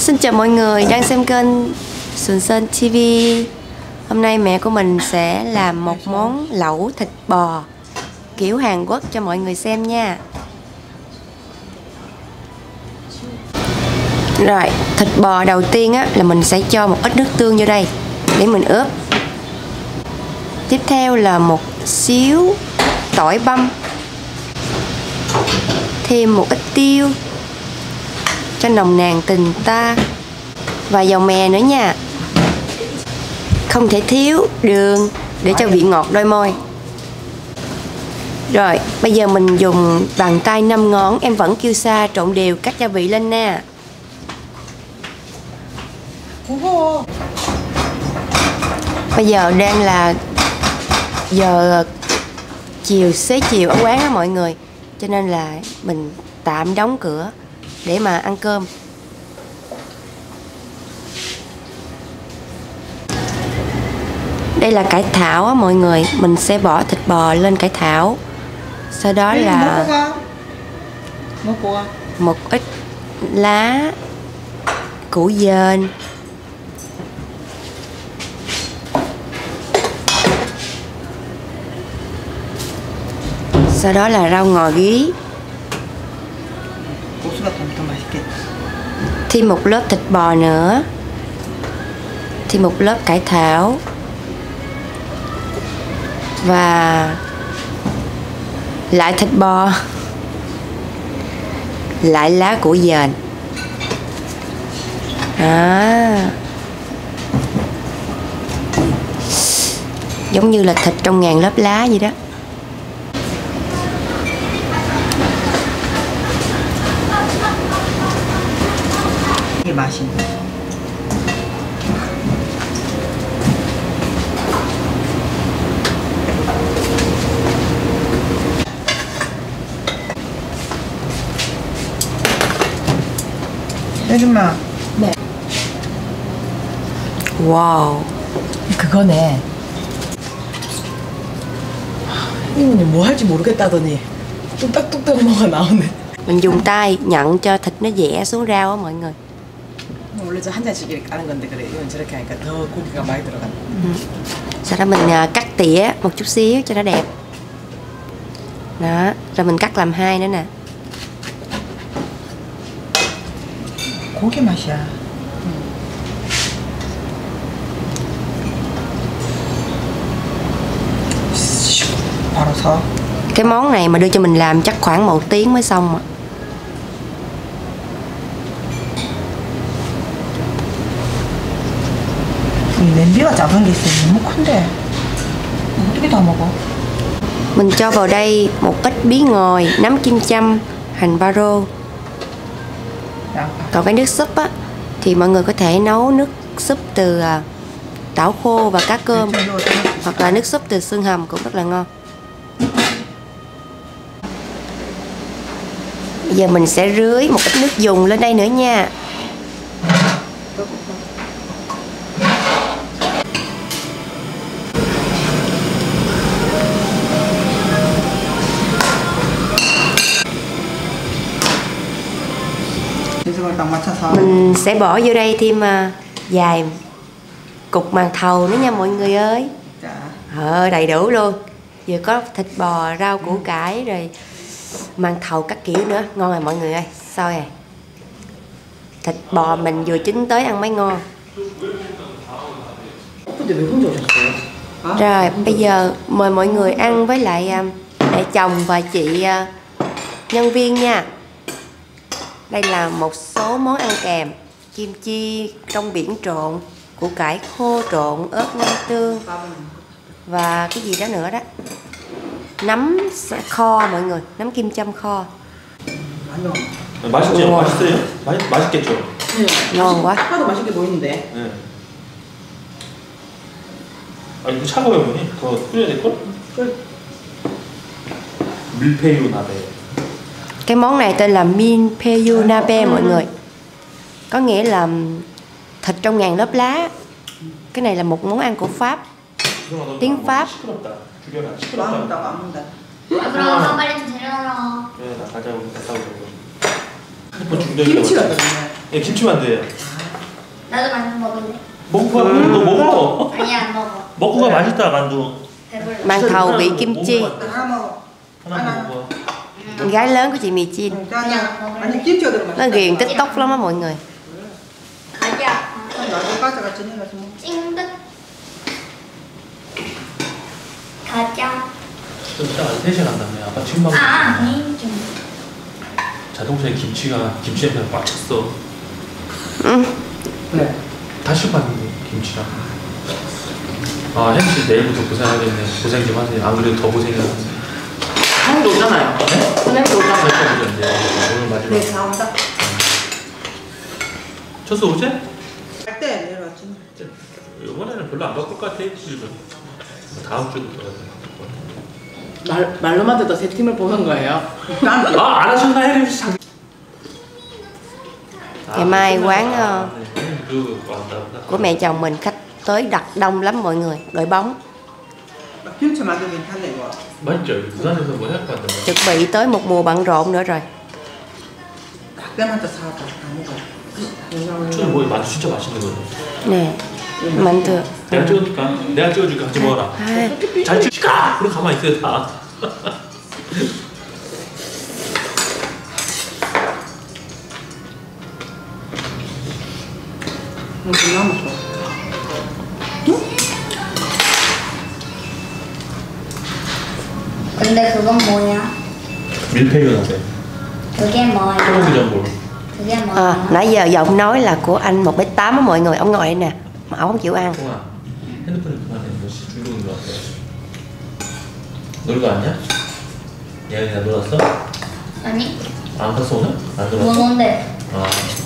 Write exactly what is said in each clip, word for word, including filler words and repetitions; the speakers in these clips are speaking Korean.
Xin chào mọi người đang xem kênh Sườn Sên ti vi. Hôm nay mẹ của mình sẽ làm một món lẩu thịt bò kiểu Hàn Quốc cho mọi người xem nha. Rồi, thịt bò đầu tiên á là mình sẽ cho một ít nước tương vô đây để mình ướp. Tiếp theo là một xíu tỏi băm, thêm một ít tiêu cho nồng nàn tình ta, và dầu mè nữa nha. Không thể thiếu đường để cho vị ngọt đôi môi. Rồi, bây giờ mình dùng bàn tay năm ngón, em vẫn kêu xa, trộn đều các gia vị lên nè. Bây giờ đang là giờ chiều, xế chiều ở quán á mọi người, cho nên là mình tạm đóng cửa để mà ăn cơm. Đây là cải thảo á mọi người, mình sẽ bỏ thịt bò lên cải thảo. Sau đó là một ít lá củ dền, sau đó là rau ngò gí, thêm một lớp thịt bò nữa, thêm một lớp cải thảo và lại thịt bò, lại lá củ dền. À, giống như là thịt trong ngàn lớp lá vậy đó. 해준마. 네. 와우. 그거네. 이모님 뭐 할지 모르겠다더니 뚝딱뚝딱 뭐가 나오네. Mình dùng tay nhận cho thịt nó dẻ xuống rau á mọi người. 원래 저 한 잔씩 이렇게 까는 건데 그래 이건 저렇게 하니까 더 고기가 많이 들어간다. Ừ. Sau đó mình cắt tỉa một chút xíu cho nó đẹp. Đó, rồi mình cắt làm hai nữa nè. 고기 맛이야. 바로 서. Cái món này mà đưa cho mình làm chắc khoảng một tiếng mới xong ạ. 냄비가 작은 게 있어. 너무 큰데. 어떻게 다 먹어? Mình cho vào đây một ít bí ngòi, nấm kim châm, hành baro. Còn cái nước súp á thì mọi người có thể nấu nước súp từ tảo khô và cá cơm, hoặc là nước súp từ xương hầm cũng rất là ngon. Bây giờ mình sẽ rưới một ít nước dùng lên đây nữa nha. Mình sẽ bỏ vô đây thêm vài cục màn thầu nữa nha mọi người ơi. Ờ, đầy đủ luôn. Vừa có thịt bò, rau củ cải, rồi màn thầu các kiểu nữa. Ngon rồi mọi người ơi. Sao rồi? Thịt bò mình vừa chín tới ăn mới ngon. Rồi bây giờ mời mọi người ăn với lại mẹ chồng và chị nhân viên nha. Đây là một số món ăn kèm: kim chi, rong biển trộn, củ cải khô trộn, ớt ngâm tương và cái gì đó nữa đó. Nấm kho mọi người, nấm kim châm kho. 맛있죠? 맛있어요? 맛 맛있겠죠? Ngon quá. 하도 맛있게 보이는데. 네. 아 이거 차가워요 어머니? 더 끓여야 될 걸? 밀푀유 나베. Cái món này tên là Minpyeyu Nabe mọi người. Có nghĩa là thịt trong ngàn lớp lá. Cái này là một món ăn của Pháp, tiếng Pháp. 그럼 엄마 빨리 좀 데려라. 그래 나 가자 우리 갔다 오자. 김치가 들어있네. 예 김치 만두예요. 아, 나도 만두 먹을래. 먹고 가. 너 먹어. 아니야 안 먹어. 먹고 가. 맛있다 만두. 배불러. Màn thầu vị kim chi. 하나 먹어. 하나 먹어. Con gái lớn của chị Mì Chin. 응, 자, 아니 김치가 들어가. Nó ghiền TikTok lắm á mọi người. 가자. 나도 가져가 지내가서 뭐. 찡득. 가자. 진짜 세 시간 간다며. 아빠 지금 막. 아, 에이 좀. 자동차에 김치가 김치 냄새가 꽉 찼어. Ừ. 그래. 다시 봤는데 김치랑. 아 햄씨 내일부터 고생하겠네. 고생 좀 하세요. 안 그래도 더 고생해요. 형도 오잖아요. 네? 선생님도 오잖아요. 오늘 마지막. 네, 나온다. 첫수 오제? 갈때 내려왔지. 이번에는 별로 안 바꿀 것 같아. 지금. 다음 주도 더. 말, 말로만 듣다 세 팀을 보는 거예요. 난 아, 안 하셨나 혜림 씨 장. Ngày mai quán ờ, 그 왔다. của mẹ chồng mình khách tới đặt đông lắm mọi người. Đội bóng. 김치 만들면 괜찮네 이거. 맞죠? 부산에서 뭐 할까 한다. Chuẩn bị tới một mùa bận rộn nữa rồi. 학교한테 사왔다. 다 먹어. 저는 뭐 만두 진짜 맛있는 거죠. Nè. 만두. 내가 찍어줄까? 내가 찍어줄까? 같이 먹어라. 아, 잘 찍을까? 그럼 가만히 있어요 다. 응, 그냥 먹어. 근데 그건 뭐야? 밀푀유나베. 그게 뭐야? 소고기 전골. 그게 뭐야? à, nãy giờ giọng nói là của anh một mét tám á mọi người. Ông ngồi đây nè. Mà ông không chịu ăn. 통아 핸드폰을 그만해. 너 중독인 것 같아. 놀러 왔냐? 예은이랑 놀았어? 아니? 안 갔어 오늘? 안 뭐 놀았어? 뭔데? 아.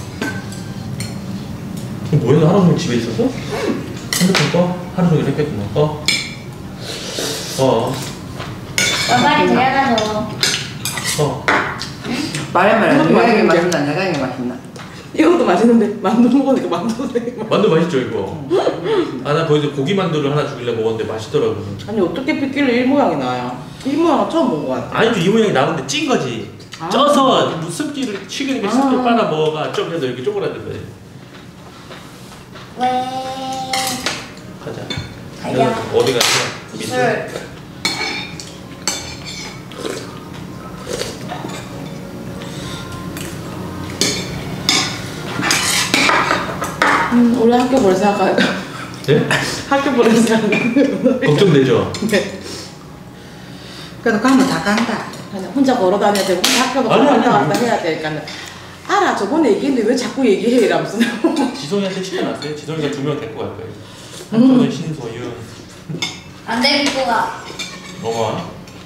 그럼 뭐해? 너 하루 종일 집에 있었어? 핸드폰 꺼? 하루 종일 했겠구만. 꺼? 꺼. 빨리 데려가줘. 꺼. 말해 말해. 이것도 내가 이게 맛있는데. 맛있나? 내가 이게 맛있나? 이것도 맛있는데 만두 먹으니까 만두 되게 맛. 만두 맛있죠 이거? 아 나 거기서 고기 만두를 하나 주길래 먹었는데 맛있더라고. 아니 어떻게 빗길래 이 모양이 나요? 이 모양은 처음 본 거 같아. 아니죠 이 모양이 나오는데 찐 거지. 아. 쪄서 습기를 식으니까 습기를 아. 빨아 먹어가 좀 해도 이렇게 쪼그라든 거지. 왜? 가자. 가자. 어디 가냐? 술. 음, 우리 학교 볼 생각하니까 네? 학교 보낼 생각하니까 걱정되죠? 네. 그래도 가면 다 간다. 그냥 혼자 걸어 다녀야 되고 혼자 학교도 아니, 갔다 아니, 왔다 아니. 해야 되니까 알아 저번에 얘기했는데 왜 자꾸 얘기해 이러면서 지성이한테 시켜놨어요. 지성이가 두 명 데리고 갈 거예요. 한쪽은 신소윤. 안 데리고 가. 넘어와.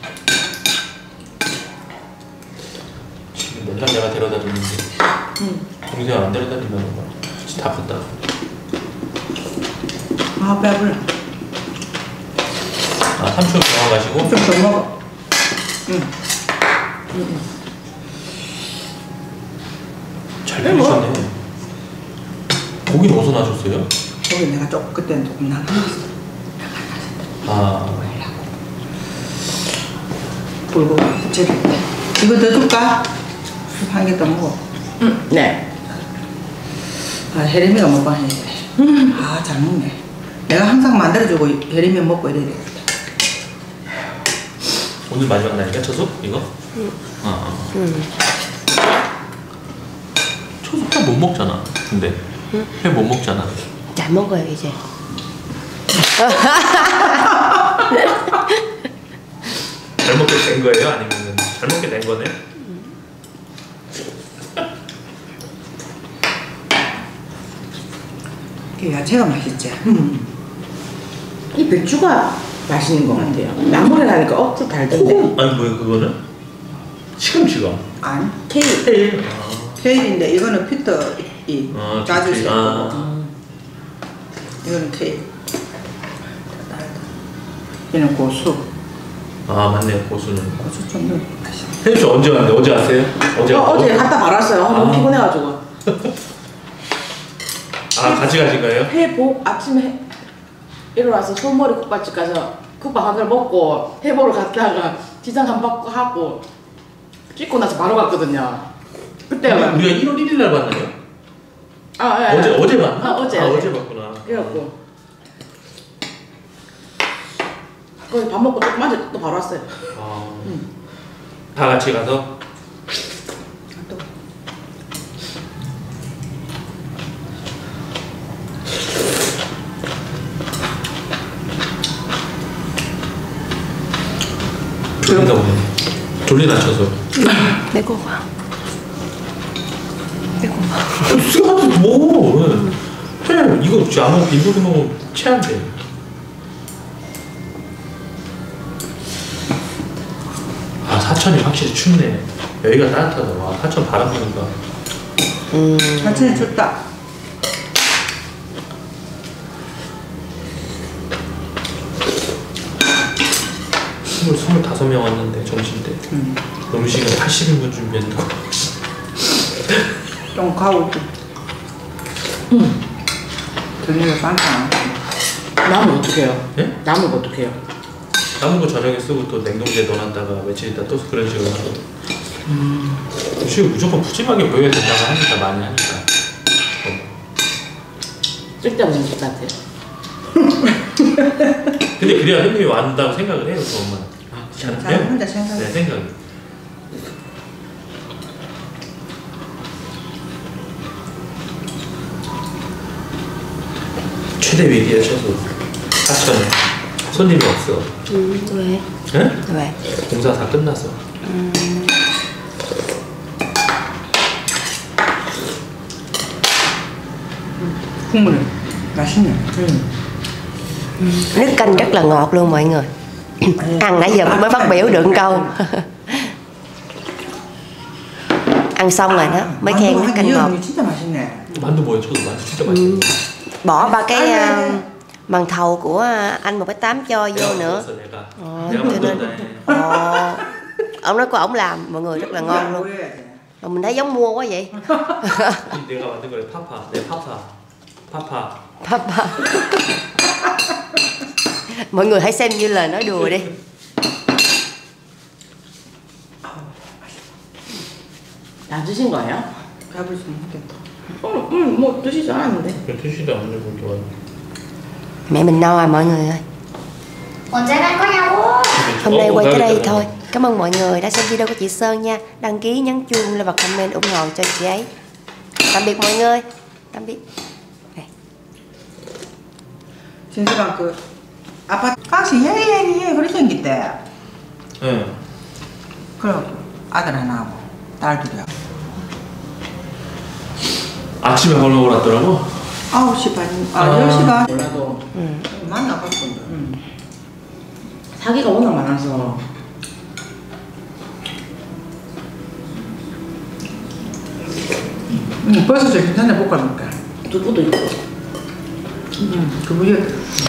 지금 맨날 내가 데려다 줬는데 응. 동생 안 데려다 주면 뭐 진짜 다 컸다. 아 배불러. 아 삼촌 병원 가시고 좀 더 먹어. 응. 잘 배우셨네. 고기는 어디서 나셨어요? 거기 내가 조금 그때는 조금 나갔어. 아 불고 저기 이거 더 줄까? 한 개 더 먹어. 응. 네. 아 혜림이가 먹어 해. 아잘 먹네. 내가 항상 만들어주고 혜림이 먹고 이래야 돼. 오늘 마지막 날이니까 초속 이거? 응. 아, 아. Ừ. 초속 다 못 먹잖아. 근데 회 못 먹잖아. Chả 먹어요 이제. 잘 먹게 된 거예요? 아니면 잘 먹게 된 거네? 그 야채가 맛있지. 음. 이 맥주가 맛있는 것 같아요. 나물에 나니까 억수 달던데. 소금 아니 뭐야 그거는? 시금치가. 아니 케이크. 테일. 아. 케일인데 이거는 피터 이 아, 자주 피터. 쓰고 아. 이거는 케일. 얘는 고수. 아 맞네 고수는. 고수 좀 넣어. 맛있어. 혜주 씨 언제 왔는데 어제 왔어요? 어제 어, 어제 왔- 갔다 말았어요. 너무 아. 피곤해가지고. 아 같이 가신 거예요? 회복 아침에 해, 일어나서 소머리 국밥집 가서 국밥 한 그릇 먹고 회 보러 갔다가 지장 한 바퀴 하고 찍고 나서 바로 갔거든요. 그때가 우리가 일월 일일 날 봤나요? 아 아, 예, 어제 예. 어제 봤나? 아, 어제, 아, 어제. 어제 봤구나. 그래갖고 거기 밥 먹고 조금 앉아 또 바로 왔어요. 아, 응. 다 같이 가서. 또 졸린가 보네. 졸리나 쳐서. 배고파. 배고파. 수가한테 뭐? 해. 이거 진짜 아무 인도도 먹으면 체한데. 아, 사천이 확실히 춥네. 여기가 따뜻하다. 와, 사천 바람 부니까. 음. 사천이 춥다. 스물, 스물다섯 명 왔는데, 점심 때. 음. 음식은 팔십 인분 준비했고. 좀 가고 좀. 응. 저녁에 반찬. 남은 어떻게 해요? 예? 남은 거 어떻게 해요? 남은 거 저녁에 쓰고 또 냉동실에 넣어놨다가 며칠 있다 또 그런 식으로 하고. 음. 음식을 무조건 푸짐하게 보여야 된다고 하니까, 많이 하니까. 쓸데없는 것 같아요. 근데 그래야 형님이 완다고 생각을 해요, 그 엄마는. 아, 잘 자기 혼자 생각해. 네, 생각이. 최대 위기야, 최소. 사천. 손님이 없어. 음, 왜? 응? 왜? 공사 다 끝났어. 음. 국물이 맛있네. 응. Nước canh rất là ngọt luôn mọi người. Ăn nãy giờ mới phát biểu được câu. Ăn xong rồi đó mới khen nước canh ngọt. 이 진짜 맛있네. 만두 뭐예요? 저도 만두 진짜 맛있어요. Bỏ ba cái uh, màn thầu của anh một cái tám cho vô nữa. 내가. Ờ, 내가 cho nên 만들었다. ờ, ông nói của ổng làm mọi người rất là ngon luôn. Mà mình thấy giống mua quá vậy. 내가 만든 거래, 파파. 네, 파파. 파파. Papa. Mọi người hãy xem như lời nói đùa đi. 안 드신 거예요? 배불리 좀 먹겠다. 어, 응, 뭐 드시지 않았는데. 드시도 않는 거 좋아해. Mẹ mình no rồi mọi người ơi. 언제 갈 거냐고? Hôm nay quay tới đây thôi. Cảm ơn mọi người đã xem video của chị Sơn nha. Đăng ký, nhấn chuông, like và comment ủng hộ cho chị ấy. Tạm biệt mọi người. Tạm biệt. 진수가 그 아파트 가시 예예예 그렇게 생겼대. 응. 그래갖고 아들 하나하고 딸들이야. 아침에 걸러 오랐더라고? 아홉 시 반, 아, 아. 열 시 반. 몰라도 응. 만나봤거든. 응. 사기가 워낙 많아서 응, 벌써 저기 전에 볶아놓을까. 두부도 있고. 응, 그 위에.